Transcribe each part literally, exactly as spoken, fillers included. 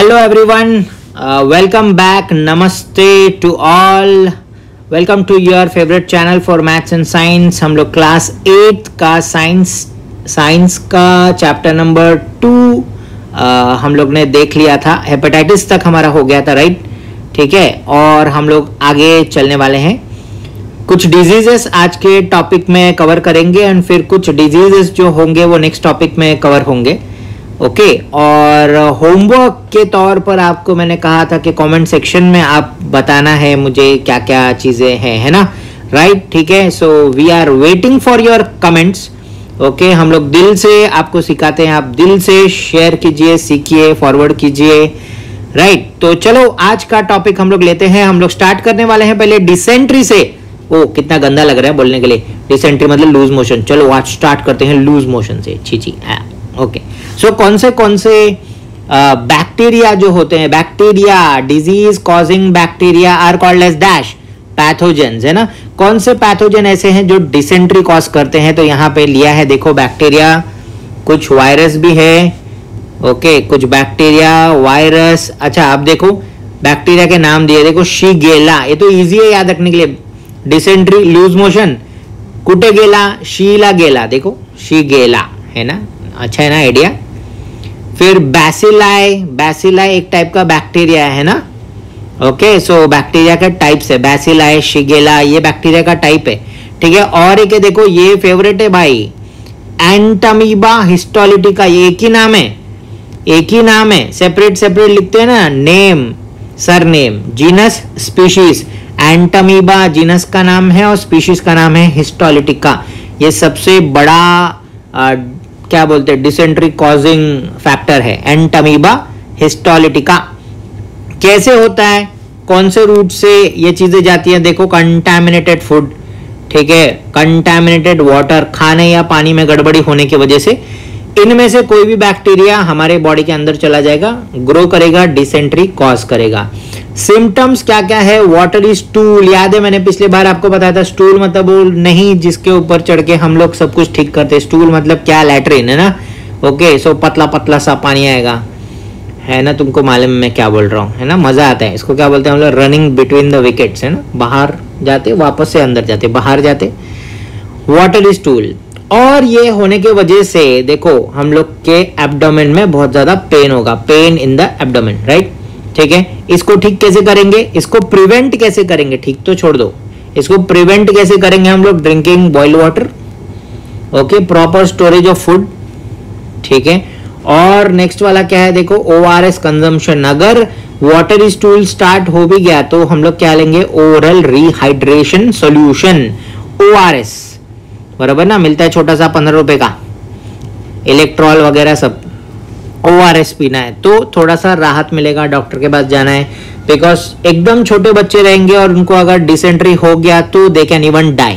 Hello everyone, uh, welcome back. Namaste to all. Welcome to your favorite channel for maths and science. हम लोग class eight का science science का chapter number two हम लोग ने देख लिया था. हेपेटाइटिस तक हमारा हो गया था, राइट? ठीक है, और हम लोग आगे चलने वाले हैं. कुछ डिजीजेस आज के टॉपिक में कवर करेंगे एंड फिर कुछ डिजीजेस जो होंगे वो नेक्स्ट टॉपिक में कवर होंगे. ओके okay, और होमवर्क के तौर पर आपको मैंने कहा था कि कमेंट सेक्शन में आप बताना है मुझे क्या क्या चीजें हैं, है ना? राइट, ठीक है. So we are waiting for your comments. Okay, हम लोग दिल से आपको सिखाते हैं, आप दिल से शेयर कीजिए, सीखिए, फॉरवर्ड कीजिए. राइट right, तो चलो आज का टॉपिक हम लोग लेते हैं. हम लोग स्टार्ट करने वाले हैं पहले डिसेंट्री से. ओ कितना गंदा लग रहा है बोलने के लिए. डिसेंट्री मतलब लूज मोशन. चलो आज स्टार्ट करते हैं लूज मोशन से. छी छी. ओके, सो कौन से कौन से बैक्टीरिया जो होते हैं, bacteria disease causing bacteria are called as dash pathogens, है ना? कौन से पैथोजन ऐसे हैं जो डिसेंट्री कॉज करते हैं? तो यहाँ पे लिया है, देखो, बैक्टीरिया, कुछ वायरस भी है. ओके, कुछ बैक्टीरिया, वायरस. अच्छा, आप देखो बैक्टीरिया के नाम दिए, देखो शीगेला, ये तो इजी है याद रखने के लिए. डिसेंट्री, लूज मोशन, कुटेगेला, शीलागेला, देखो शीगेला, है ना? अच्छा है ना आइडिया. फिर बैसिलाई, बैसिलाई एक टाइप का बैक्टीरिया है ना. ओके, सो बैक्टीरिया का टाइप्स है, बैसिलाई, शिगेला, ये बैक्टीरिया का टाइप है. ठीक है, और एक है, देखो ये फेवरेट है भाई, एंटामीबा हिस्टोलिटिका. ये एक ही नाम है, एक ही नाम है, सेपरेट सेपरेट लिखते हैं ना, name surname, genus species. Entamoeba genus का नाम है और स्पीशीज का नाम है हिस्टोलिटिका. ये सबसे बड़ा आ, क्या बोलते हैं, डिसेंट्री कॉजिंग फैक्टर है, एंटामीबा हिस्टोलिटिका. कैसे होता है, कौन से रूट से ये चीजें जाती हैं? देखो, कंटामिनेटेड फूड, ठीक है, कंटामिनेटेड वाटर, खाने या पानी में गड़बड़ी होने की वजह से इनमें से कोई भी बैक्टीरिया हमारे बॉडी के अंदर चला जाएगा, ग्रो करेगा, डिसेंट्री कॉज करेगा. सिम्टम्स क्या क्या है? वाटरी स्टूल, याद है मैंने पिछले बार आपको बताया था. स्टूल मतलब वो नहीं जिसके ऊपर चढ़ के हम लोग सब कुछ ठीक करते. स्टूल मतलब क्या? लैट्रिन, है ना? ओके, सो पतला पतला सा पानी आएगा, है ना? तुमको मालूम मैं क्या बोल रहा हूँ, है ना? मजा आता है. इसको क्या बोलते हैं हम लोग? रनिंग बिटवीन द विकेट्स, है ना? बाहर जाते वापस से अंदर जाते, बाहर जाते, वाटरी स्टूल. और ये होने की वजह से देखो हम लोग के एब्डोमेन में बहुत ज्यादा पेन होगा, pain in the abdomen, right? ठीक है, इसको ठीक कैसे करेंगे? इसको प्रिवेंट कैसे करेंगे? ठीक तो छोड़ दो, इसको प्रिवेंट कैसे करेंगे हम लोग? Drinking boiled water, okay, proper storage of food, ठीक है. और नेक्स्ट वाला क्या है? देखो, ओआरएस कंजम्पशन. अगर वाटर स्टूल स्टार्ट हो भी गया तो हम लोग क्या लेंगे? ओरल रिहाइड्रेशन सॉल्यूशन, ओआरएस, बराबर ना? मिलता है छोटा सा, पंद्रह रुपए का, इलेक्ट्रॉल वगैरह सब. ओआरएस पीना है तो थोड़ा सा राहत मिलेगा, डॉक्टर के पास जाना है. बिकॉज एकदम छोटे बच्चे रहेंगे और उनको अगर डिसेंट्री हो गया तो they can even die.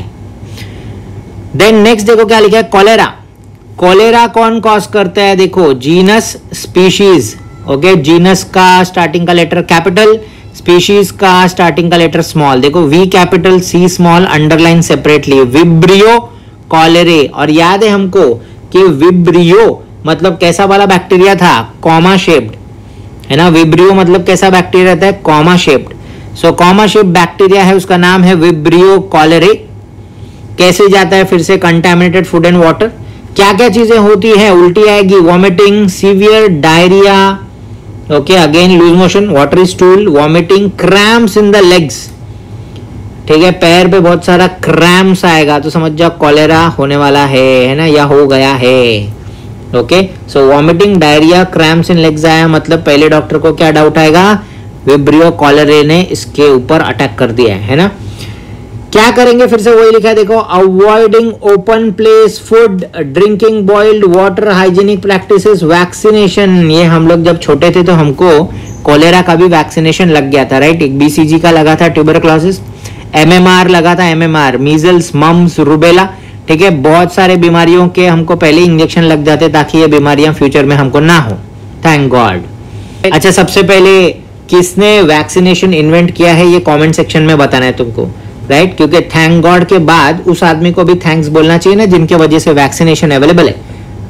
Then next देखो क्या लिखा है, कॉलेरा. कॉलेरा कौन कॉज करता है? देखो, जीनस स्पीशीज. ओके, जीनस का स्टार्टिंग का लेटर कैपिटल, स्पीशीज का स्टार्टिंग का लेटर स्मॉल. देखो, V capital C small, underline separately, vibrio cholerae. और याद है हमको कि विब्रियो मतलब कैसा वाला बैक्टीरिया था? कॉमा शेप्ड, है ना? विब्रियो मतलब कैसा बैक्टीरिया रहता है? Comma shaped. So comma shaped bacteria है, उसका नाम है विब्रियो कॉलेरे. कैसे जाता है? फिर से कंटामिनेटेड फूड एंड वाटर. क्या क्या चीजें होती है? उल्टी आएगी, vomiting, severe diarrhoea, okay, again loose motion, watery stool, vomiting, cramps in the legs. ठीक है, पैर पे बहुत सारा क्रैम्प्स आएगा तो समझ जाओ कॉलेरा होने वाला है, है ना? या हो गया है. Okay, so vomiting, diarrhoea, cramps in legs आया मतलब पहले डॉक्टर को क्या डाउट आएगा? विब्रियो कॉलेरे ने इसके ऊपर अटैक कर दिया है, है ना? क्या करेंगे? फिर से वही लिखा है, देखो, avoiding open place food, drinking boiled water, hygienic practices, vaccination. ये हम लोग जब छोटे थे तो हमको कॉलेरा का भी वैक्सीनेशन लग गया था, राइट? एक बीसीजी का लगा था, ट्यूबरक्लोसिस, एमएमआर लगा था, एमएमआर मीजल्स, मम्स, रुबेला. ठीक है, बहुत सारे बीमारियों के हमको पहले इंजेक्शन लग जाते ताकि ये बीमारियां फ्यूचर में हमको ना हो. Thank god. अच्छा, सबसे पहले किसने वैक्सीनेशन इन्वेंट किया है ये कमेंट सेक्शन में बताना है तुमको, राइट? क्योंकि थैंक गॉड के बाद उस आदमी को भी थैंक्स बोलना चाहिए ना जिनके वजह से वैक्सीनेशन अवेलेबल है, राइट?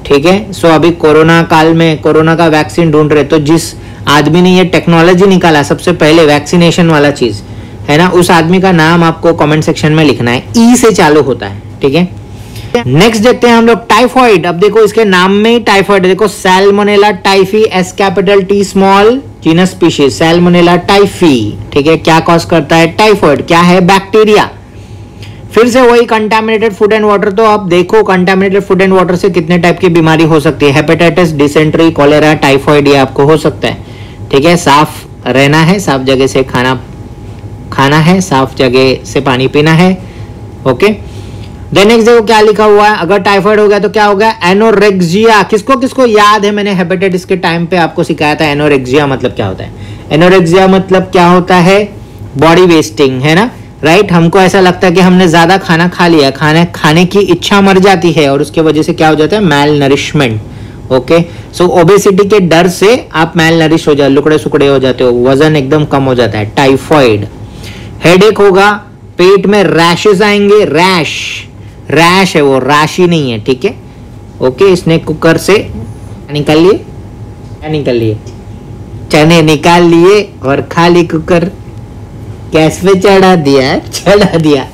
ठीक है। सो अभी कोरोना काल में कोरोना का वैक्सीन ढूंढ रहे, तो जिस आदमी ने ये टेक्नोलॉजी निकाला सबसे पहले वैक्सीनेशन वाला चीज है ना, उस आदमी का नाम आपको कमेंट सेक्शन में लिखना है। ई से चालू होता है, ठीक है। नेक्स्ट देखते हैं हम लोग टाइफॉइड। अब देखो इसके नाम में ही टाइफॉइड, देखो salmonella typhi, S capital T small, genus species salmonella typhi, ठीक है। क्या कॉज करता है? टाइफॉइड। क्या है? बैक्टीरिया। फिर से वही कंटामिनेटेड फूड एंड वाटर। तो आप देखो कंटामिनेटेड फूड एंड वाटर से कितने टाइप की बीमारी हो सकती है। हेपेटाइटिस, डिसेंट्री, कॉलेरा, टाइफॉइड, ये आपको हो सकता है, ठीक है। साफ रहना है, साफ जगह से खाना खाना है, साफ जगह से पानी पीना है, ओके। देन नेक्स्ट देखो क्या लिखा हुआ है। अगर टाइफॉइड हो गया तो क्या हो गया? एनोरेक्सिया। किसको किसको याद है? मैंने हेपेटाइटिस के टाइम पे आपको सिखाया था एनोरेक्सिया मतलब क्या होता है। एनोरेक्सिया मतलब क्या होता है? बॉडी वेस्टिंग, है ना, राइट। हमको ऐसा लगता है कि हमने ज्यादा खाना खा लिया, खाने खाने की इच्छा मर जाती है और उसके वजह से क्या हो जाता है? Malnourishment, okay. So obesity के डर से आप मैल नरिश हो जाते, लुकड़े सुकड़े हो जाते हो, वजन एकदम कम हो जाता है, टाइफॉइड। हेडेक होगा, पेट में रैशेस आएंगे, रैश रैश है वो, राशि नहीं है, ठीक है, ओके। इसने कुकर से निकाल लिए, क्या निकाल लिए? चने निकाल लिए और खाली कुकर गैस पे चढ़ा दिया, चढ़ा दिया।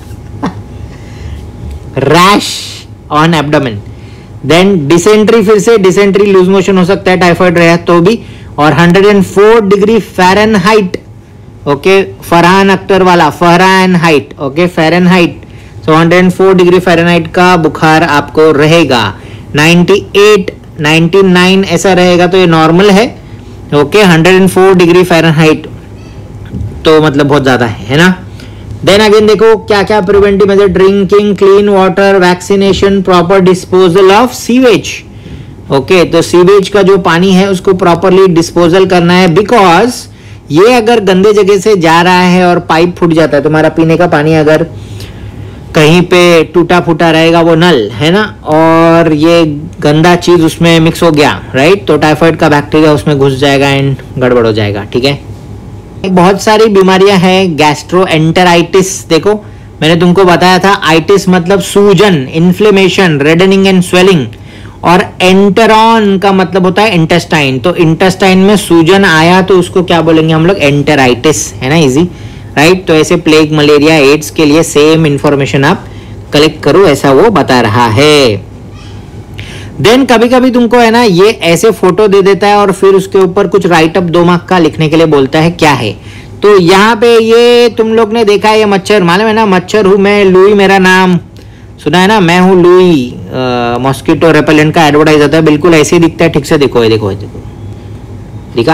Rash on abdomen. Then dysentery, फिर से डिसेंट्री, लूज मोशन हो सकता है टाइफॉइड रहा तो भी। और one oh four degree Fahrenheit, okay, Farhan Akhtar वाला, Fahrenheit, okay, Fahrenheit. So one oh four degree Fahrenheit का बुखार आपको रहेगा। अट्ठानवे, निन्यानवे ऐसा रहेगा तो ये नॉर्मल है, okay. One oh four degree Fahrenheit तो मतलब बहुत ज्यादा है, है ना। देन अगेन देखो क्या क्या preventive measure, drinking clean water, vaccination, proper disposal of sewage, okay. तो सीवेज का जो पानी है उसको प्रॉपरली डिस्पोजल करना है, बिकॉज ये अगर गंदे जगह से जा रहा है और पाइप फूट जाता है, तुम्हारा पीने का पानी अगर कहीं पे टूटा फूटा रहेगा वो नल, है ना, और ये गंदा चीज उसमें मिक्स हो गया, राइट, तो टाइफाइड का बैक्टीरिया उसमें घुस जाएगा एंड गड़बड़ हो जाएगा, ठीक है। बहुत सारी बीमारियां हैं, गैस्ट्रोएंटेराइटिस, देखो मैंने तुमको बताया था, आइटिस मतलब सूजन, इन्फ्लेमेशन, रेडनिंग एंड स्वेलिंग, और एंटेरॉन का मतलब होता है इंटेस्टाइन। तो इंटेस्टाइन में सूजन आया तो उसको क्या बोलेंगे हम लोग? एंटेराइटिस, है ना, इजी, राइट। तो ऐसे प्लेग, मलेरिया, एड्स के लिए सेम इंफॉर्मेशन आप कलेक्ट करो, ऐसा वो बता रहा है। देन कभी कभी तुमको है ना ये ऐसे फोटो दे देता है और फिर उसके ऊपर कुछ राइट अप दो मार्क का लिखने के लिए बोलता है, क्या है? तो यहाँ पे ये तुम लोग ने देखा है, ये मच्छर, मालूम है ना, मच्छर हूँ मैं, लुई मेरा नाम, सुना है ना, मैं हूँ लुई, मॉस्किटो रेपेलेंट का एडवर्टाइज आता है, बिल्कुल ऐसे ही दिखता है, ठीक से देखो, ये देखो, देखो दिखा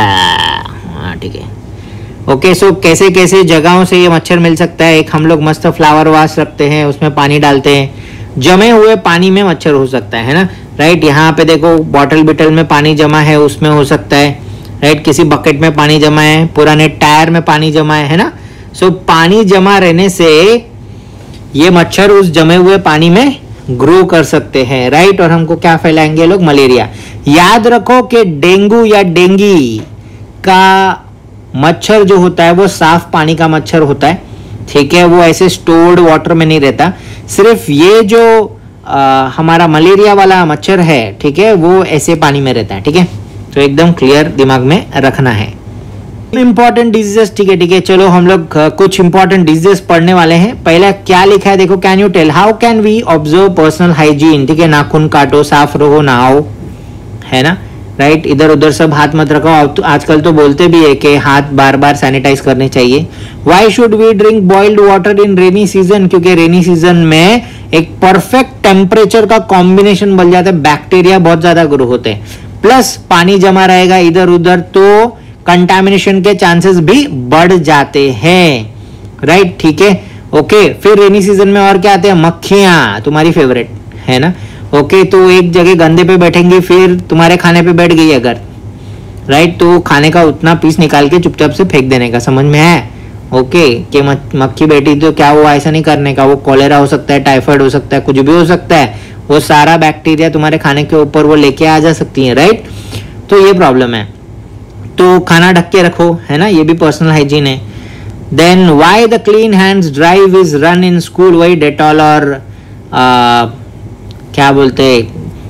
है, ठीक है, ओके। सो कैसे कैसे जगहों से ये मच्छर मिल सकता है। एक हम लोग मस्त फ्लावर वाश रखते हैं, उसमें पानी डालते हैं, जमे हुए पानी में मच्छर हो सकता है ना, राइट। यहाँ पे देखो बॉटल बिटल में पानी जमा है, उसमें हो सकता है, राइट। किसी बकेट में पानी जमा है, पुराने टायर में पानी जमा है, है ना। सो पानी जमा रहने से ये मच्छर उस जमे हुए पानी में ग्रो कर सकते हैं, राइट। और हमको क्या फैलाएंगे लोग? मलेरिया। याद रखो कि डेंगू या डेंगी का मच्छर जो होता है वो साफ पानी का मच्छर होता है, ठीक है, वो ऐसे स्टोर्ड वाटर में नहीं रहता। सिर्फ ये जो आ, हमारा मलेरिया वाला मच्छर है, ठीक है, वो ऐसे पानी में रहता है, ठीक है। तो एकदम क्लियर दिमाग में रखना है। इंपॉर्टेंट डिजीजेस, ठीक है, ठीक है, चलो हम लोग कुछ इंपॉर्टेंट डिजीजेस पढ़ने वाले हैं। पहला क्या लिखा है देखो, can you tell how can we observe personal hygiene, ठीक है, नाखून काटो, साफ रहो, नहाओ, है ना, राइट। इधर उधर सब हाथ मत रखो। अब तो आजकल तो बोलते भी है कि हाथ बार बार सैनिटाइज करने चाहिए। Why should we drink boiled water in rainy season, क्योंकि रेनी सीजन में एक परफेक्ट टेम्परेचर का कॉम्बिनेशन बन जाता है, बैक्टीरिया बहुत ज्यादा ग्रो होते हैं, प्लस पानी जमा रहेगा इधर उधर तो कंटामिनेशन के चांसेस भी बढ़ जाते हैं, राइट, ठीक है, ओके। फिर रेनी सीजन में और क्या आते हैं? मक्खियां, तुम्हारी फेवरेट, है ना, ओके। तो एक जगह गंदे पे बैठेंगी, फिर तुम्हारे खाने पे बैठ गई अगर, राइट, तो खाने का उतना पीस निकाल के चुपचाप से फेंक देने का, समझ में है, ओके। कि मक्खी बैठी तो क्या हुआ, ऐसा नहीं करने का, वो कॉलेरा हो सकता है, टाइफाइड हो सकता है, कुछ भी हो सकता है, वो सारा बैक्टीरिया तुम्हारे खाने के ऊपर वो लेके आ जा सकती है, राइट। तो ये प्रॉब्लम है, तो खाना ढक के रखो, है ना, ये भी पर्सनल हाइजीन है। Then why the clean hands drive is run in school, वही डेटॉल और आ, क्या बोलते हैं,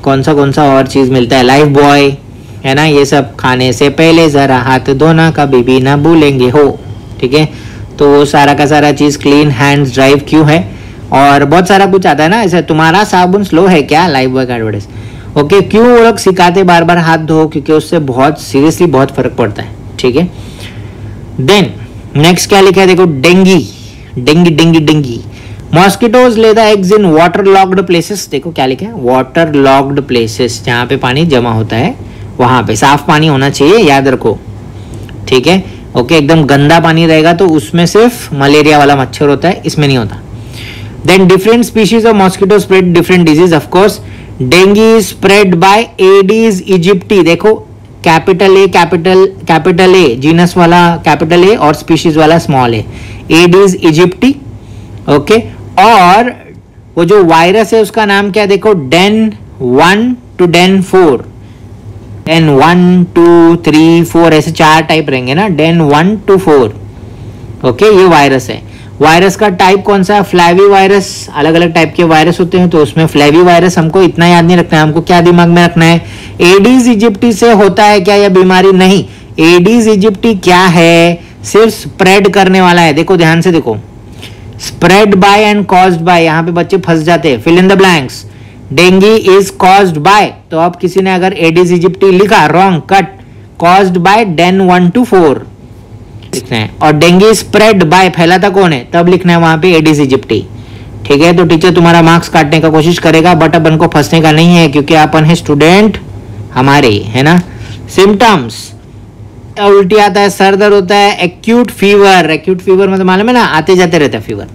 कौन सा कौन सा और चीज़ मिलता है, लाइफ बॉय है ना, ये सब खाने से पहले ज़रा हाथ धोना कभी भी ना भूलेंगे हो, ठीक है। तो वो सारा का सारा चीज़ क्लीन हैंड्स ड्राइव क्यों है, और बहुत सारा कुछ आता है ना, ऐसा तुम्हारा साबुन स्लो है क्या, लाइफ बॉय का एडवर्टाइज। ओके, क्यों वो लोग सिखाते बार बार हाथ धो, क्योंकि उससे बहुत सीरियसली बहुत फर्क पड़ता है, ठीक है। देन नेक्स्ट क्या लिखा है देखो, dengue dengue dengue dengue mosquitoes lay the eggs in water locked places. देखो क्या लिखा है, वाटर लॉक्ड प्लेसेस, जहाँ पे पानी जमा होता है वहां पे साफ पानी होना चाहिए, याद रखो, ठीक है। ओके, एकदम गंदा पानी रहेगा तो उसमें सिर्फ मलेरिया वाला मच्छर होता है, इसमें नहीं होता। Then different species of mosquito spread different disease, of course dengue spread by aedes aegypti. देखो capital A capital capital A genus वाला कैपिटल ए और स्पीशीज वाला small A, aedes aegypti. Okay, और वो जो वायरस है उसका नाम क्या है देखो, DEN one two DEN four, DEN one two three four ऐसे चार टाइप रहेंगे ना, DEN one two four. Okay, ये वायरस है। वायरस का टाइप कौन सा है, फ्लैवी वायरस। अलग अलग टाइप के वायरस होते हैं, तो उसमें फ्लैवी वायरस हमको इतना याद नहीं रखना है, हमको क्या दिमाग में रखना है, एडीज इजिप्टी से होता है क्या यह बीमारी, नहीं। एडीज इजिप्टी क्या है, सिर्फ स्प्रेड करने वाला है। देखो ध्यान से देखो, spread by and caused by, यहाँ पे बच्चे फंस जाते हैं, fill in the blanks. Dengue is caused by, तो अब किसी ने अगर एडीज इजिप्टी लिखा, wrong, cut, caused by DEN one two four लिखना है, और डेंगी स्प्रेड बाय फैलाता कौन है तब लिखना है वहां पे एडीज इजिप्टी, ठीक है। तो टीचर तुम्हारा मार्क्स काटने का कोशिश करेगा, बट अपन को फंसने का नहीं है, क्योंकि अपन है स्टूडेंट हमारे, है ना। सिम्टम्स, उल्टी आता है, सर दर्द होता है, एक्यूट फीवर, एक्यूट फीवर मतलब मालूम है ना, आते जाते रहता है फीवर,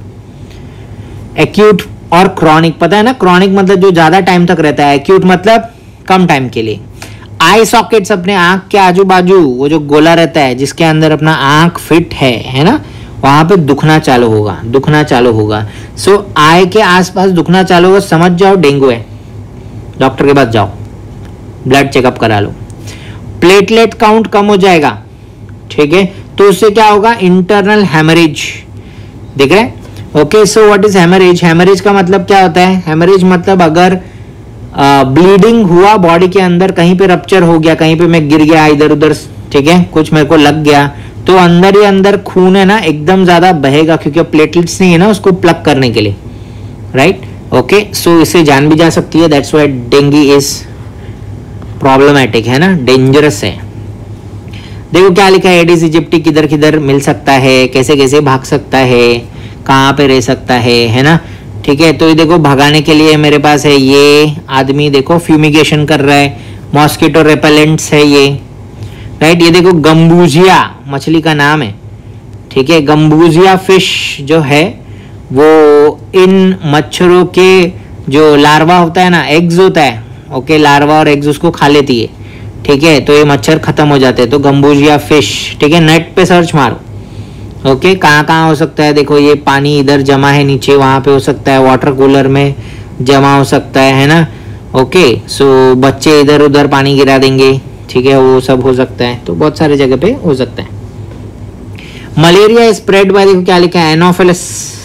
एक्यूट। और क्रॉनिक, पता है ना, क्रॉनिक मतलब जो ज्यादा टाइम तक रहता है, एक्यूट मतलब कम टाइम के लिए। आई सॉकेट्स, अपने आंख के आजू बाजू वो जो गोला रहता है जिसके अंदर अपना आंख फिट है है ना, वहां पे दुखना चालू होगा, दुखना चालू होगा। सो so, आई के आसपास दुखना चालू होगा, समझ जाओ डेंगू है, डॉक्टर के पास जाओ, ब्लड चेकअप करा लो। प्लेटलेट काउंट कम हो जाएगा, ठीक है, तो उससे क्या होगा, इंटरनल हैमरेज, देख रहे हैं। Okay, so what is haemorrhage, haemorrhage का मतलब क्या होता है, हैमरेज मतलब अगर ब्लीडिंग uh, हुआ बॉडी के अंदर, कहीं पे रप्चर हो गया, कहीं पे मैं गिर गया इधर उधर, ठीक है, कुछ मेरे को लग गया, तो अंदर ही अंदर खून है ना एकदम ज्यादा बहेगा, क्योंकि प्लेटलेट्स नहीं है ना उसको प्लग करने के लिए, राइट। ओके, सो इससे जान भी जा सकती है, that's why dengue is problematic, है ना, डेंजरस है। देखो क्या लिखा है, एडीज इजिप्टी किधर किधर मिल सकता है, कैसे कैसे भाग सकता है, कहाँ पे रह सकता है है ना, ठीक है। तो ये देखो भगाने के लिए मेरे पास है ये आदमी, देखो फ्यूमिगेशन कर रहा है, मॉस्किटो रेपेलेंट्स है ये, राइट। ये देखो गंबूजिया मछली का नाम है, ठीक है। गंबूजिया फिश जो है वो इन मच्छरों के जो लार्वा होता है ना, एग्स होता है, ओके, लार्वा और एग्स उसको खा लेती है, ठीक है, तो ये मच्छर खत्म हो जाते हैं, तो गंबूजिया फिश, ठीक है। नेट पे सर्च मारो, ओके, कहाँ कहाँ हो सकता है, देखो ये पानी इधर जमा है नीचे, वहां पे हो सकता है, वाटर कूलर में जमा हो सकता है है ना। ओके, सो बच्चे इधर उधर पानी गिरा देंगे, ठीक है, वो सब हो सकता है, तो बहुत सारे जगह पे हो सकता है। मलेरिया स्प्रेड बाय, देखो क्या लिखा है, anopheles,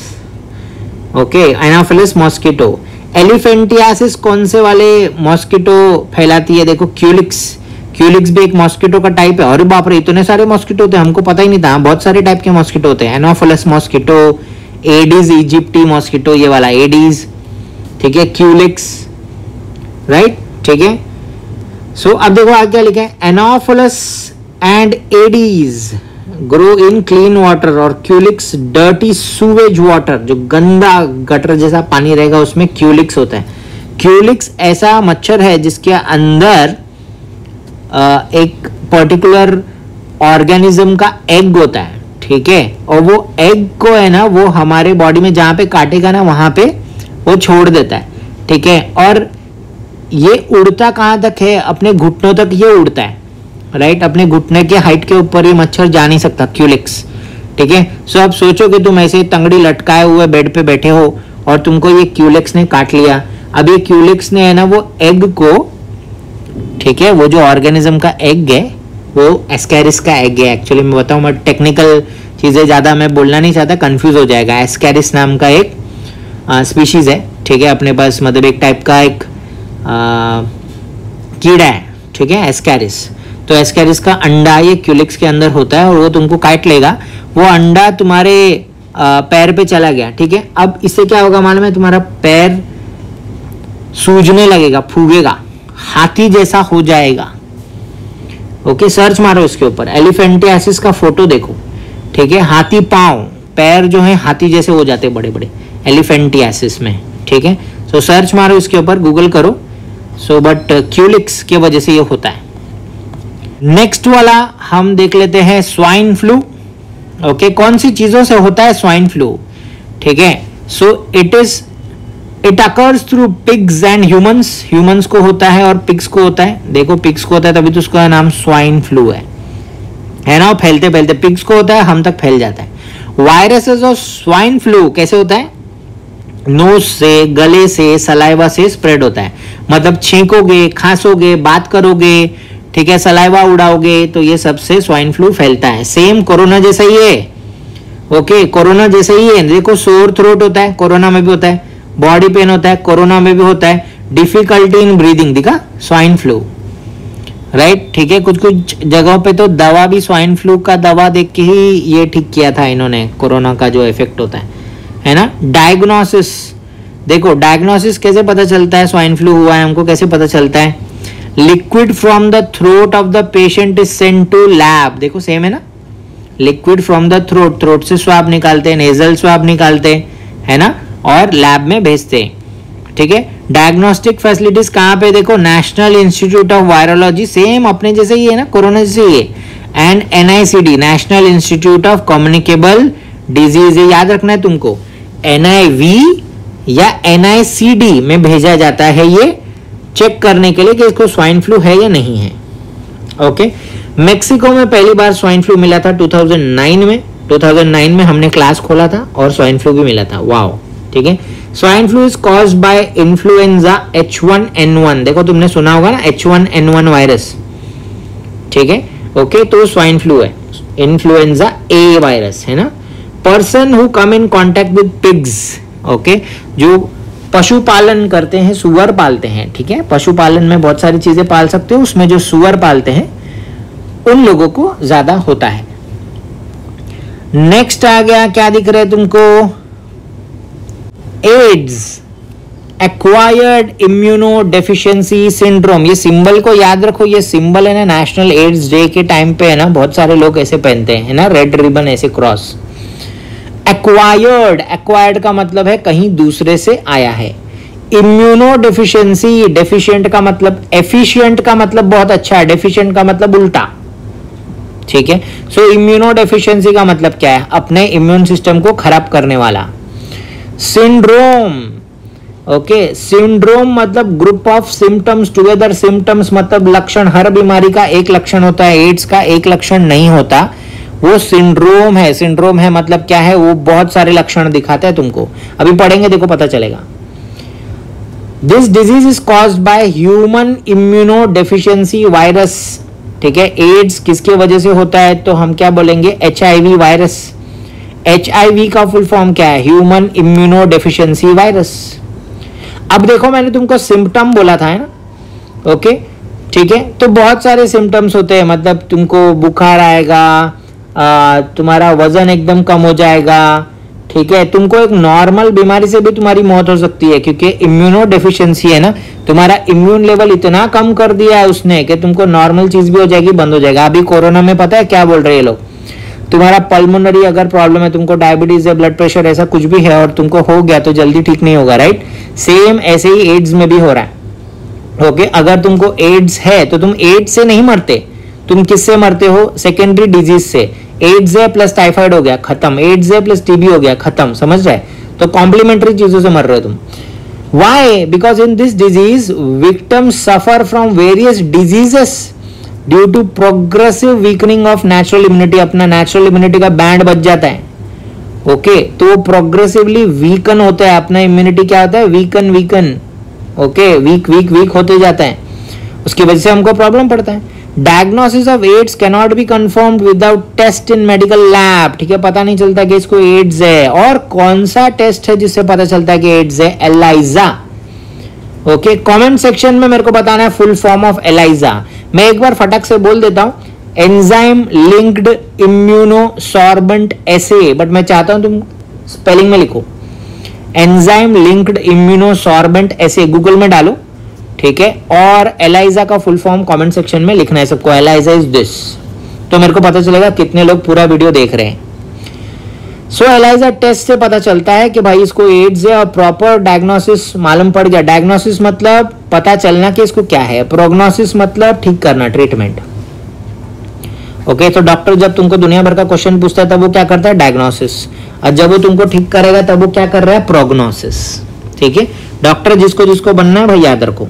okay, anopheles mosquito. Elephantiasis कौन से वाले मॉस्किटो फैलाती है, देखो क्यूलिक्स, क्यूलिक्स भी एक मॉस्किटो का टाइप है। अरे बाप रे, इतने सारे मॉस्किटो होते हैं, हमको पता ही नहीं था, बहुत सारे टाइप के मॉस्किटो होते हैं। Anopheles mosquito, aedes aegypti mosquito, ये वाला एडीज, ठीक है, क्यूलिक्स, राइट, ठीक है। सो अब देखो आगे क्या लिखा है, Anopheles and Aedes grow in clean water और क्यूलिक्स डर्टी सूवेज वाटर, जो गंदा गटर जैसा पानी रहेगा उसमें क्यूलिक्स होता है। क्यूलिक्स ऐसा मच्छर है जिसके अंदर एक पर्टिकुलर ऑर्गेनिज्म का एग होता है, ठीक है, और वो एग को है ना वो हमारे बॉडी में जहां पे काटेगा ना वहां पे वो छोड़ देता है, ठीक है। और ये उड़ता कहां तक है, अपने घुटनों तक ये उड़ता है, राइट, अपने घुटने के हाइट के ऊपर ये मच्छर जा नहीं सकता, क्यूलिक्स, ठीक है। सो अब सोचो कि तुम ऐसे तंगड़ी लटकाए हुए बेड पे बैठे हो और तुमको ये क्यूलिक्स ने काट लिया। अब ये क्यूलिक्स ने है ना वो एग को, ठीक है, वो जो ऑर्गेनिज्म का एग है वो एस्कैरिस का एग है, एक्चुअली मैं बताऊं, मैं टेक्निकल चीजें ज्यादा मैं बोलना नहीं चाहता, कंफ्यूज हो जाएगा। एस्कैरिस नाम का एक स्पीशीज है, ठीक है, अपने पास मतलब एक टाइप का एक कीड़ा है, ठीक है, एस्कैरिस। तो एस्कैरिस का अंडा ये क्यूलिक्स के अंदर होता है और वो तुमको काट लेगा। वो अंडा तुम्हारे पैर पे चला गया, ठीक है। अब इससे क्या होगा मालूम है, तुम्हारा पैर सूजने लगेगा, फूगेगा, हाथी जैसा हो जाएगा। ओके, सर्च मारो इसके ऊपर, एलिफेंटियासिस का फोटो देखो, ठीक है। हाथी पांव, पैर जो है हाथी जैसे हो जाते बड़े बड़े एलिफेंटियासिस में, ठीक है। सो सर्च मारो इसके ऊपर, गूगल करो। सो बट क्यूलिक्स की वजह से ये होता है। नेक्स्ट वाला हम देख लेते हैं स्वाइन फ्लू। ओके, कौन सी चीजों से होता है स्वाइन फ्लू, ठीक है। So it is it occurs through pigs and humans. Humans को होता है और पिग्स को होता है। देखो पिग्स को होता है तभी तो उसका नाम स्वाइन फ्लू है, है ना। फैलते फैलते पिग्स को होता है, हम तक फैल जाता है। वायरसेस ऑफ स्वाइन फ्लू कैसे होता है, नोज से, गले से, सलाइवा से स्प्रेड होता है। मतलब छींकोगे, खांसोगे, बात करोगे, ठीक है, सलाइवा उड़ाओगे तो ये सबसे स्वाइन फ्लू फैलता है। सेम कोरोना जैसा ही है। ओके, कोरोना जैसा ही है। देखो सोर थ्रोट होता है, कोरोना में भी होता है। बॉडी पेन होता है, कोरोना में भी होता है। डिफिकल्टी इन ब्रीदिंग दिखा, स्वाइन फ्लू, राइट, ठीक है। कुछ कुछ जगहों पे तो दवा भी स्वाइन फ्लू का दवा देख के ही ये ठीक किया था इन्होंने, कोरोना का जो इफेक्ट होता है, है ना। डायग्नोसिस, देखो डायग्नोसिस कैसे पता चलता है स्वाइन फ्लू हुआ है हमको, कैसे पता चलता है। Liquid from the throat of the patient is sent to lab. देखो सेम है ना, liquid from the throat, throat से स्वाब निकालते हैं, नेजल स्वाब निकालते हैं, है ना, और लैब में भेजते हैं, ठीक है। डायग्नोस्टिक फैसिलिटीज कहाँ पे, देखो National Institute of Virology, same अपने जैसे ही है ना, कोरोना जैसे ही है। And N I C D, National Institute of Communicable Disease, याद रखना है तुमको। एन आई वी या एन आई सी डी में भेजा जाता है ये चेक करने के लिए कि इसको स्वाइन फ्लू है या नहीं है। ओके, मेक्सिको में पहली बार स्वाइन फ्लू मिला था दो हज़ार नौ में। दो हज़ार नौ में हमने क्लास खोला था और स्वाइन फ्लू भी मिला था। वाओ, ठीक है। Swine flu is caused by influenza H one N one. देखो तुमने सुना होगा ना H one N one virus, ठीक है। ओके, तो स्वाइन फ्लू है, इन्फ्लुएंजा ए वायरस, है ना। Person who come in contact with pigs, okay, जो पशुपालन करते हैं, सुअर पालते हैं, ठीक है। पशुपालन में बहुत सारी चीजें पाल सकते हो, उसमें जो सुअर पालते हैं उन लोगों को ज्यादा होता है। नेक्स्ट आ गया, क्या दिख रहा है तुमको, AIDS, acquired immuno deficiency syndrome. ये सिंबल को याद रखो, ये सिंबल है ना, नेशनल एड्स डे के टाइम पे है ना, बहुत सारे लोग ऐसे पहनते हैं ना, रेड रिबन ऐसे क्रॉस। एक्वायर्ड, एक्वायर्ड का मतलब है कहीं दूसरे से आया है। इम्यूनो डेफिशिएंसी, डेफिशिएंट का मतलब, एफिशिएंट का मतलब बहुत अच्छा है, डेफिशिएंट का मतलब उल्टा, ठीक है। सो इम्यूनो डेफिशिएंसी का मतलब क्या है, अपने इम्यून सिस्टम को खराब करने वाला। सिंड्रोम, ओके, सिंड्रोम मतलब group of symptoms together. Symptoms मतलब लक्षण, हर बीमारी का एक लक्षण होता है, एड्स का एक लक्षण नहीं होता, वो सिंड्रोम है। सिंड्रोम है मतलब क्या है, वो बहुत सारे लक्षण दिखाता है तुमको, अभी पढ़ेंगे देखो पता चलेगा। This disease is caused by human immuno deficiency virus, ठीक है। एड्स किसके वजह से होता है, तो हम क्या बोलेंगे, H I V virus. H I V का फुल फॉर्म क्या है, ह्यूमन इम्यूनो डेफिशिएंसी वायरस। अब देखो मैंने तुमको सिम्टम बोला था, है ना, ओके, ठीक है। तो बहुत सारे सिम्टम्स होते हैं, मतलब तुमको बुखार आएगा, आ, तुम्हारा वजन एकदम कम हो जाएगा, ठीक है। तुमको एक नॉर्मल बीमारी से भी तुम्हारी मौत हो सकती है, क्योंकि इम्यूनो डेफिशिएंसी है ना, तुम्हारा इम्यून लेवल इतना कम कर दिया है उसने कि तुमको नॉर्मल चीज भी हो जाएगी, बंद हो जाएगा। अभी कोरोना में पता है क्या बोल रहे हैं लोग, तुम्हारा पल्मोनरी अगर प्रॉब्लम है, तुमको डायबिटीज है, ब्लड प्रेशर, ऐसा कुछ भी है और तुमको हो गया तो जल्दी ठीक नहीं होगा, राइट। सेम ऐसे ही एड्स में भी हो रहा है, ओके। अगर तुमको एड्स है तो तुम एड्स से नहीं मरते, तुम किससे मरते हो, सेकेंडरी डिजीज से। एड्स है प्लस टाइफाइड हो गया, खत्म। एड्स है प्लस टीबी हो गया, खत्म, समझ रहे। तो कॉम्प्लीमेंट्री चीजों से मर रहे हो तुम। Why? Because in this disease, victims suffer from various diseases due to progressive weakening of natural immunity. अपना natural immunity का बैंड बच जाता है, ओके okay? तो प्रोग्रेसिवली वीकन होता है अपना इम्यूनिटी। क्या होता है, weaken weaken, okay, weak weak weak होते जाता है, उसकी वजह से हमको प्रॉब्लम पड़ता है। Diagnosis of AIDS can not be confirmed without test in medical lab, ठीक है। पता नहीं चलता कि इसको एड्स है। और कौन सा टेस्ट है जिससे पता चलता है कि एड्स है, एलाइजा, ओके, कमेंट सेक्शन में मेरे को बताना है फुल फॉर्म ऑफ एलाइजा। मैं एक बार फटक से बोल देता हूं, enzyme linked immunosorbent assay, but मैं चाहता हूं तुम स्पेलिंग में लिखो, enzyme linked immunosorbent assay, Google में डालो, ठीक है। और एलाइजा का फुल फॉर्म कमेंट सेक्शन में लिखना है सबको, एलाइजा इज दिस, तो मेरे को पता चलेगा कितने लोग पूरा वीडियो देख रहे हैं। सो एलाइजा टेस्ट से पता चलता है कि भाई इसको एड्स है, और प्रॉपर डायग्नोसिस मालूम पड़ गया। डायग्नोसिस मतलब पता चलना कि इसको क्या है, प्रोग्नोसिस मतलब ठीक करना, ट्रीटमेंट। ओके, तो डॉक्टर जब तुमको दुनिया भर का क्वेश्चन पूछता है तब वो क्या करता है, डायग्नोसिस, और जब वो तुमको ठीक करेगा तब वो क्या कर रहा है, प्रोग्नोसिस। ठीक है, डॉक्टर जिसको जिसको बनना है भाई याद रखो।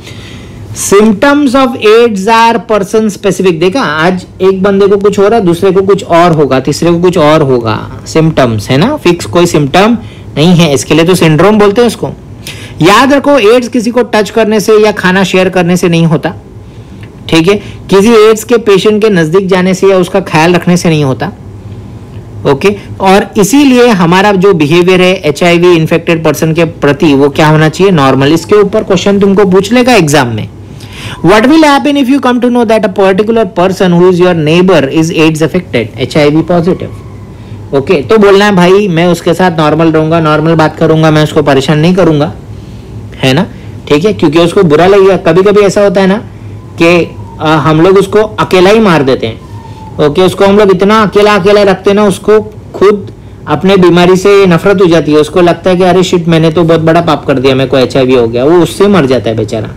Symptoms of AIDS are person specific. देखा, आज एक बंदे को कुछ हो रहा है, दूसरे को कुछ और होगा, तीसरे को कुछ और होगा। सिम्टम्स है ना, फिक्स कोई सिम्टम नहीं है, इसके लिए तो सिंड्रोम बोलते हैं उसको। याद रखो, एड्स किसी को टच करने से या खाना शेयर करने से नहीं होता, ठीक है। किसी एड्स के पेशेंट के नजदीक जाने से या उसका ख्याल रखने से नहीं होता, ओके। और इसीलिए हमारा जो बिहेवियर है एचआईवी इन्फेक्टेड पर्सन के प्रति वो क्या होना चाहिए, नॉर्मल। इसके ऊपर क्वेश्चन तुमको पूछ लेगा एग्जाम में। What will happen if you come to know that a particular person who is your neighbor is AIDS affected, H I V positive? Okay okay, तो बोलना है भाई मैं उसके साथ नॉर्मल रहूंगा, नॉर्मल बात करूंगा, मैं उसको परेशान नहीं करूंगा, है ना, ठीक है, क्योंकि उसको बुरा लगेगा। कभी कभी ऐसा होता है ना कि हम लोग उसको अकेला ही मार देते हैं, ओके okay, उसको हम लोग इतना अकेला अकेला रखते हैं ना, उसको खुद अपने बीमारी से नफरत हो जाती है, उसको लगता है कि अरे शिट मैंने तो बहुत बड़ा पाप कर दिया, मेरे को एच आई वी हो गया, वो उससे मर जाता है बेचारा,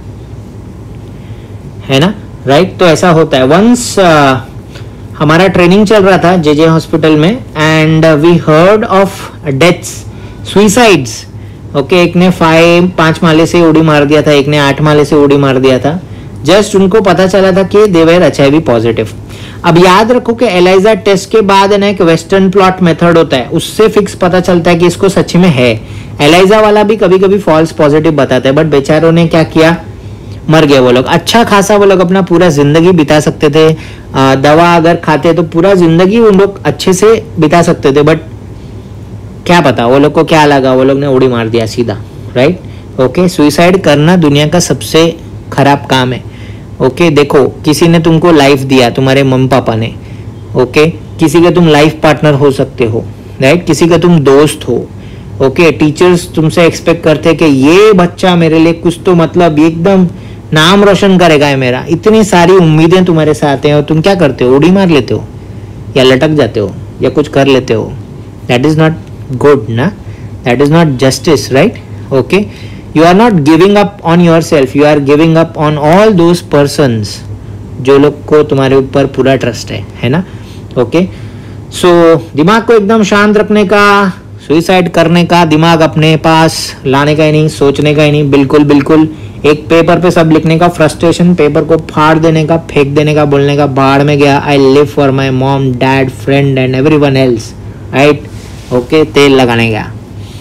है ना, राइट। तो ऐसा होता है। वंस uh, हमारा ट्रेनिंग चल रहा था जे जे हॉस्पिटल में, and we heard of deaths, suicides, okay. एक ने फाइव पांच माले से उड़ी मार दिया था, एक ने आठ माले से उड़ी मार दिया था। जस्ट उनको पता चला था कि they were H I V positive. अब याद रखो कि एलाइजा टेस्ट के बाद ना एक वेस्टर्न प्लॉट मेथड होता है, उससे फिक्स पता चलता है कि इसको सच में है। एलाइजा वाला भी कभी कभी फॉल्स पॉजिटिव बताता है, बट बेचारों ने क्या किया, मर गए वो लोग। अच्छा खासा वो लोग अपना पूरा जिंदगी बिता सकते थे, आ, दवा अगर खाते तो पूरा जिंदगी वो लोग अच्छे से बिता सकते थे, बट क्या पता वो लोग को क्या लगा, वो लोग ने उड़ी मार दिया सीधा, राइट। ओके, सुइसाइड करना दुनिया का सबसे खराब काम है, ओके। देखो, किसी ने तुमको लाइफ दिया, तुम्हारे मम्मी पापा ने, ओके, किसी के तुम लाइफ पार्टनर हो सकते हो, राइट, किसी का तुम दोस्त हो, ओके। टीचर्स तुमसे एक्सपेक्ट करते हैं कि ये बच्चा मेरे लिए कुछ तो मतलब एकदम नाम रोशन करेगा है मेरा, इतनी सारी उम्मीदें तुम्हारे साथ हैं, और तुम क्या करते हो, उड़ी मार लेते हो या लटक जाते हो या कुछ कर लेते हो। दैट इज नॉट गुड ना, that is not justice, right. Okay, you are not giving up on your self, you are giving up on all those persons जो लोग को तुम्हारे ऊपर पूरा ट्रस्ट है, है ना। ओके, सो दिमाग को एकदम शांत रखने का, सुइसाइड करने का दिमाग अपने पास लाने का ही नहीं, सोचने का ही नहीं, बिल्कुल बिल्कुल एक पेपर पे सब लिखने का, फ्रस्ट्रेशन पेपर को फाड़ देने का, फेंक देने का, बोलने का बाहर में गया, I live for my mom dad friend and everyone else, right. Okay, तेल लगाने का।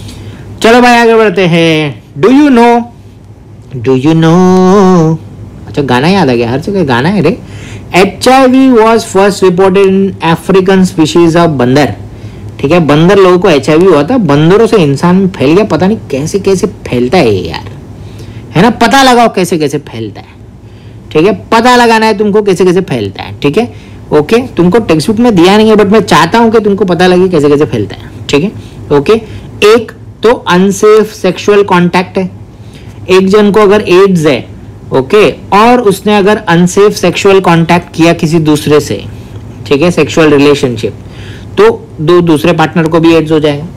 चलो भाई आगे बढ़ते हैं। Do you know, do you know, अच्छा गाना याद आ गया, हर जगह गाना है रे। H I V was first reported in African species of बंदर, ठीक है। बंदर लोगों को एच आई वी हुआ था, बंदरों से इंसान में फैल गया, पता नहीं कैसे कैसे फैलता है यार, है ना। पता लगाओ कैसे कैसे फैलता है, ठीक है, पता लगाना है तुमको कैसे कैसे फैलता है, ठीक है। ओके, तुमको टेक्स्ट बुक में दिया नहीं है, बट मैं चाहता हूं कि तुमको पता लगे कैसे कैसे फैलता है, ठीक है। ओके, एक तो अनसेफ सेक्सुअल कॉन्टैक्ट है, एक जन को अगर एड्स है, ओके, और उसने अगर अनसेफ सेक्सुअल कॉन्टैक्ट किया किसी दूसरे से, ठीक है, सेक्सुअल रिलेशनशिप, तो दो दूसरे पार्टनर को भी एड्स हो जाएगा।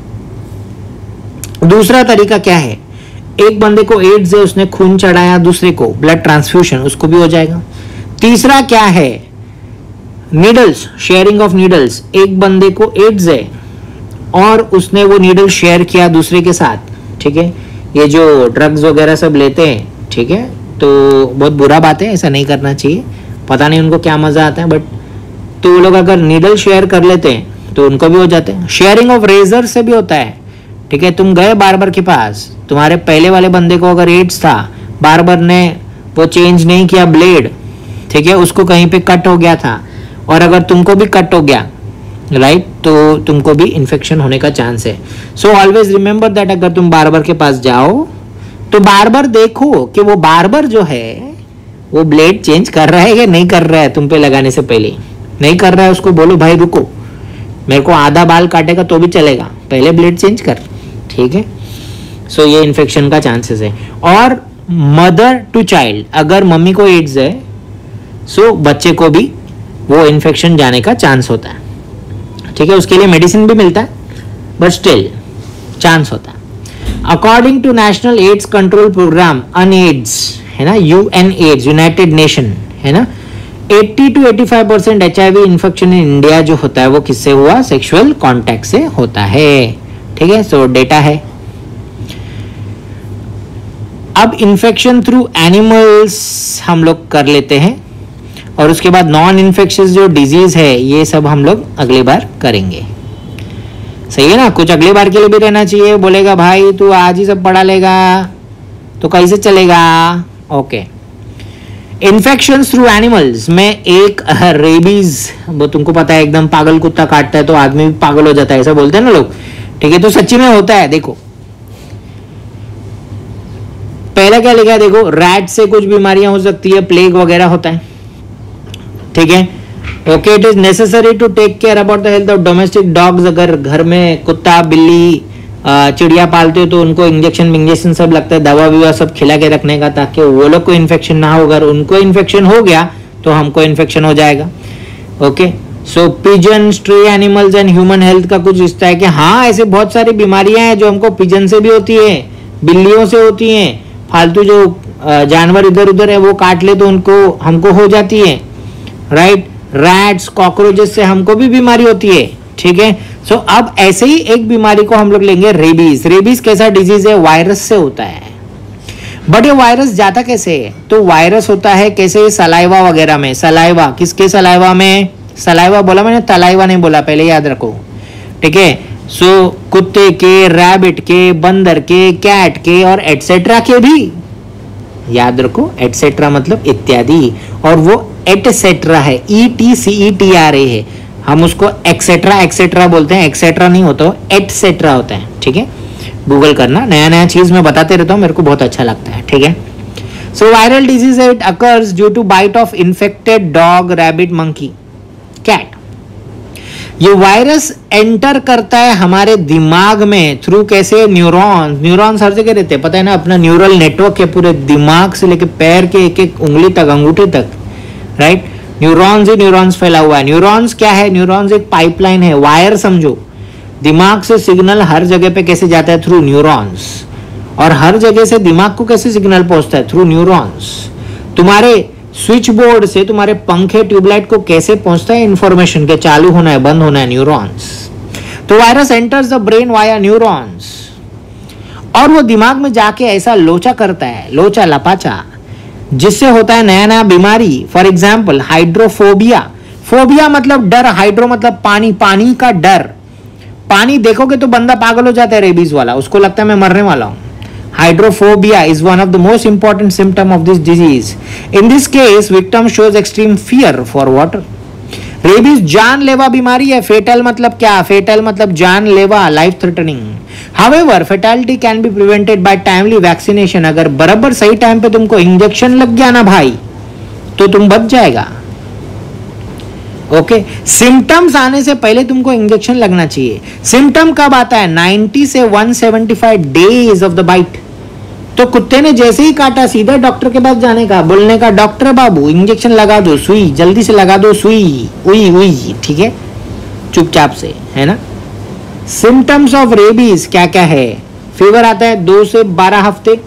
दूसरा तरीका क्या है, एक बंदे को एड्स है, उसने खून चढ़ाया दूसरे को, ब्लड ट्रांसफ्यूजन, उसको भी हो जाएगा। तीसरा क्या है, नीडल्स, शेयरिंग ऑफ नीडल्स, एक बंदे को एड्स है और उसने वो नीडल शेयर किया दूसरे के साथ, ठीक है। ये जो ड्रग्स वगैरह सब लेते हैं, ठीक है, तो बहुत बुरा बात है, ऐसा नहीं करना चाहिए, पता नहीं उनको क्या मजा आता है, बट तो वो लोग अगर नीडल शेयर कर लेते हैं तो उनको भी हो जाते हैं। शेयरिंग ऑफ रेजर से भी होता है, ठीक है। तुम गए बार्बर के पास, तुम्हारे पहले वाले बंदे को अगर एड्स था, बार्बर ने वो चेंज नहीं किया ब्लेड, ठीक है, उसको कहीं पे कट हो गया था, और अगर तुमको भी कट हो गया, राइट, तो तुमको भी इन्फेक्शन होने का चांस है। सो ऑलवेज रिमेंबर दैट अगर तुम बार्बर के पास जाओ, तो बार बार देखो कि वो बार बार जो है वो ब्लेड चेंज कर रहा है या नहीं कर रहा है। तुम पे लगाने से पहले नहीं कर रहा है, उसको बोलो भाई रुको, मेरे को आधा बाल काटेगा तो भी चलेगा, पहले ब्लेड चेंज कर, ठीक है। सो so, ये इन्फेक्शन का चांसेस है। और मदर टू चाइल्ड, अगर मम्मी को एड्स है सो so बच्चे को भी वो इन्फेक्शन जाने का चांस होता है, ठीक है। उसके लिए मेडिसिन भी मिलता है बट स्टिल चांस होता है। According to National AIDS Control Programme UNAIDS है ना, यूएन एड्स, यूनाइटेड नेशन है ना, अस्सी टू पचासी percent HIV infection in India जो होता है वो किससे हुआ, सेक्सुअल कांटेक्ट से होता है, ठीक है। सो डेटा है। अब इन्फेक्शन थ्रू एनिमल्स हम लोग कर लेते हैं और उसके बाद नॉन इन्फेक्शियस जो डिजीज है ये सब हम लोग अगली बार करेंगे, सही है ना। कुछ अगली बार के लिए भी रहना चाहिए। बोलेगा भाई तू आज ही सब पढ़ा लेगा तो कैसे चलेगा, ओके। इन्फेक्शन थ्रू एनिमल्स में एक रेबीज, वो तुमको पता है एकदम पागल कुत्ता काटता है तो आदमी भी पागल हो जाता है, ऐसा बोलते हैं ना लोग, ठीक है। तो सच्ची में होता है। देखो पहले क्या लिखा है, देखो रैट से कुछ बीमारियां हो सकती है, प्लेग वगैरह होता है, ठीक है। Okay, it is necessary to take care about the health of domestic dogs. अगर घर में कुत्ता बिल्ली चिड़िया पालते हो तो उनको इंजेक्शन इंजेक्शन सब लगता है, दवा विवा सब खिला के रखने का, ताकि वो लोग को इन्फेक्शन ना हो। अगर उनको इन्फेक्शन हो गया तो हमको इन्फेक्शन हो जाएगा, okay. So pigeon, stray animals and human health का कुछ रिश्ता है कि हाँ ऐसे बहुत सारी बीमारियां हैं जो हमको पिजन से भी होती है, बिल्लियों से होती हैं, फालतू जो जानवर इधर उधर है वो काट ले तो उनको हमको हो जाती है, राइट। रैट्स, कॉकरोचेस से हमको भी बीमारी होती है, ठीक है। सो so, अब ऐसे ही एक बीमारी को हम लोग लेंगे, रेबीज। रेबीज कैसा डिजीज है, वायरस से होता है। बट ये वायरस जाता कैसे है, तो वायरस होता है कैसे, सलाइवा वगैरह में। सलाइवा किसके, सलाइवा में, सलाइवा बोला मैंने, तलाइवा नहीं बोला, पहले याद रखो, ठीक है। सो so, कुत्ते के, रैबिट के, बंदर के, कैट के और एटसेट्रा के भी याद रखो। एटसेट्रा मतलब इत्यादि, और वो एटसेट्रा है, E T C E T R A है। हम उसको एक्सेट्रा एक्सेट्रा बोलते हैं, एक्सेट्रा नहीं होता, एटसेट्रा होता है, ठीक है। गूगल करना, नया नया चीज मैं बताते रहता हूँ, मेरे को बहुत अच्छा लगता है, ठीक है। So viral disease it occurs due to bite of infected dog, rabbit, monkey, cat. ये वायरस एंटर करता है हमारे दिमाग में थ्रू कैसे, न्यूरॉन्स। न्यूरॉन्स हर जगह रहते हैं, पता है ना, अपना न्यूरल नेटवर्क है पूरे दिमाग से लेके पैर के एक एक उंगली तक, अंगूठे तक, राइट। न्यूरॉन्स ही न्यूरॉन्स फैला हुआ है। न्यूरॉन्स क्या है, न्यूरॉन्स एक पाइपलाइन है, वायर समझो। दिमाग से सिग्नल हर जगह पे कैसे जाता है, थ्रू न्यूरॉन्स। और हर जगह से दिमाग को कैसे सिग्नल पहुंचता है, थ्रू न्यूरॉन्स। तुम्हारे स्विच बोर्ड से तुम्हारे पंखे, ट्यूबलाइट को कैसे पहुंचता है इंफॉर्मेशन के चालू होना है, बंद होना है, न्यूरॉन्स। तो virus enters the brain via neurons और वो दिमाग में जाके ऐसा लोचा करता है, लोचा लपाचा, जिससे होता है नया नया बीमारी। For example hydrophobia. फोबिया मतलब डर, हाइड्रो मतलब पानी, पानी का डर। पानी देखोगे तो बंदा पागल हो जाता है, रेबीज वाला, उसको लगता है मैं मरने वाला हूं। Hydrophobia is one of the most important symptom of this disease. In this case, victim shows extreme fear for water. Rabies जानलेवा बीमारी है। फेटल मतलब क्या, फेटल मतलब जानलेवा, life threatening. However fatality can be prevented by timely vaccination. अगर बराबर सही टाइम पे तुमको इंजेक्शन लग गया ना भाई तो तुम बच जाएगा, ओके। सिम्टम्स आने से पहले तुमको इंजेक्शन लगना चाहिए। सिम्टम कब आता है, नाइंटी से one seventy five days of the bite. तो कुत्ते ने जैसे ही काटा सीधा डॉक्टर के पास जाने का, बोलने का डॉक्टर बाबू इंजेक्शन लगा दो, सुई जल्दी से लगा दो, सुई उई उई, ठीक है, चुपचाप से, है ना। सिम्टम्स ऑफ रेबीज क्या क्या है, फीवर आता है दो से बारह हफ्ते,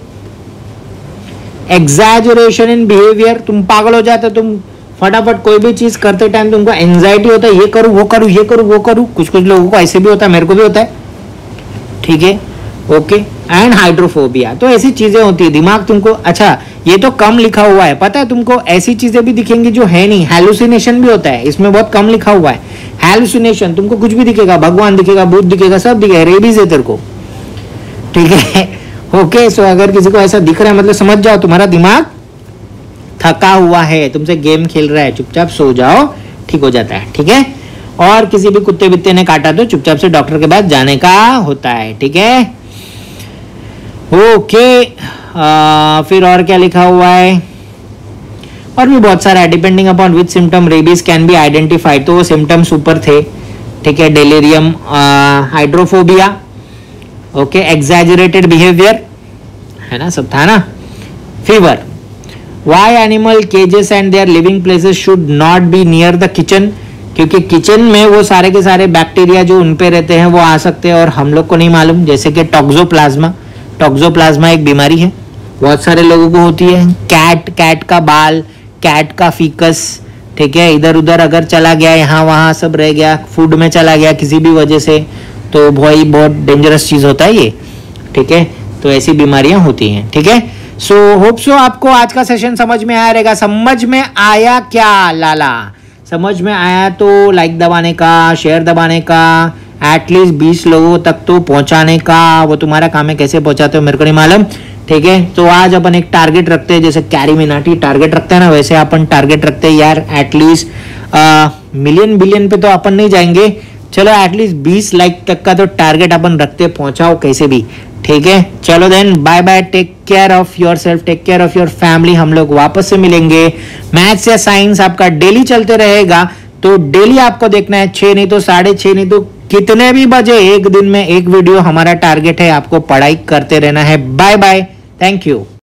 एग्जैजरेशन इन बिहेवियर, तुम पागल हो जाते, तुम फटाफट कोई भी चीज करते टाइम तुमको एंजाइटी होता है, ये करूं वो करूं ये करूं वो करूं। कुछ कुछ लोगों को ऐसे भी होता है, मेरे को भी होता है, ठीक है, ओके। एंड हाइड्रोफोबिया, तो ऐसी चीजें होती है। दिमाग तुमको, अच्छा ये तो कम लिखा हुआ है, पता है तुमको, ऐसी चीजें भी दिखेंगी जो है नहीं। हैलुसिनेशन भी होता है, इसमें बहुत कम लिखा हुआ है। हैलुसिनेशन, तुमको कुछ भी दिखेगा, भगवान दिखेगा, भूत दिखेगा, सब दिखेगा, रेबीज है तेरे को, ठीक है, ओके। सो अगर किसी को ऐसा दिख रहा है मतलब समझ जाओ तुम्हारा दिमाग थका हुआ है, तुमसे गेम खेल रहा है, चुपचाप सो जाओ, ठीक हो जाता है, ठीक है। और किसी भी कुत्ते बित्ते ने काटा तो चुपचाप से डॉक्टर के पास जाने का होता है, ठीक है, ओके फिर और क्या लिखा हुआ है, और भी बहुत सारा है। Depending upon which symptom rabies can be identified, तो वो सिम्टम्स ऊपर थे, ठीक है। Delirium, hydrophobia, okay, exaggerated behaviour, है ना, सब था ना। Fever, why animal cages and their living places should not be near the kitchen, क्योंकि किचन में वो सारे के सारे बैक्टीरिया जो उन पे रहते हैं वो आ सकते हैं और हम लोग को नहीं मालूम, जैसे कि टॉक्सोप्लाज्मा। टॉक्सोप्लाज्मा एक बीमारी है, बहुत सारे लोगों को होती है। कैट, कैट का बाल, कैट का फीकस, ठीक है, इधर उधर अगर चला गया, यहाँ वहाँ सब रह गया, फूड में चला गया किसी भी वजह से, तो भाई बहुत डेंजरस चीज होता है ये, ठीक है। तो ऐसी बीमारियां होती हैं, ठीक है। सो होप सो आपको आज का सेशन समझ में आया रहेगा। समझ में आया क्या लाला? समझ में आया तो लाइक दबाने का, शेयर दबाने का, एटलीस्ट बीस लोगों तक तो पहुंचाने का। वो तुम्हारा काम है, कैसे पहुंचाते हो मेरे को नहीं मालूम, ठीक है। तो आज अपन एक टारगेट रखते हैं, जैसे कैरी मिनाटी टारगेट रखते हैं ना, वैसे अपन टारगेट रखते हैं यार। एटलीस्ट मिलियन बिलियन पे तो अपन नहीं जाएंगे, चलो एटलीस्ट बीस लाइक तक का तो टारगेट अपन रखते, पहुंचाओ कैसे भी, ठीक है। चलो then, bye bye, take care of your self, take care of your family. हम लोग वापस से मिलेंगे। मैथ्स या साइंस आपका डेली चलते रहेगा, तो डेली आपको देखना है, छह नहीं तो साढ़े छह नहीं तो कितने भी बजे, एक दिन में एक वीडियो हमारा टारगेट है, आपको पढ़ाई करते रहना है। Bye bye, thank you.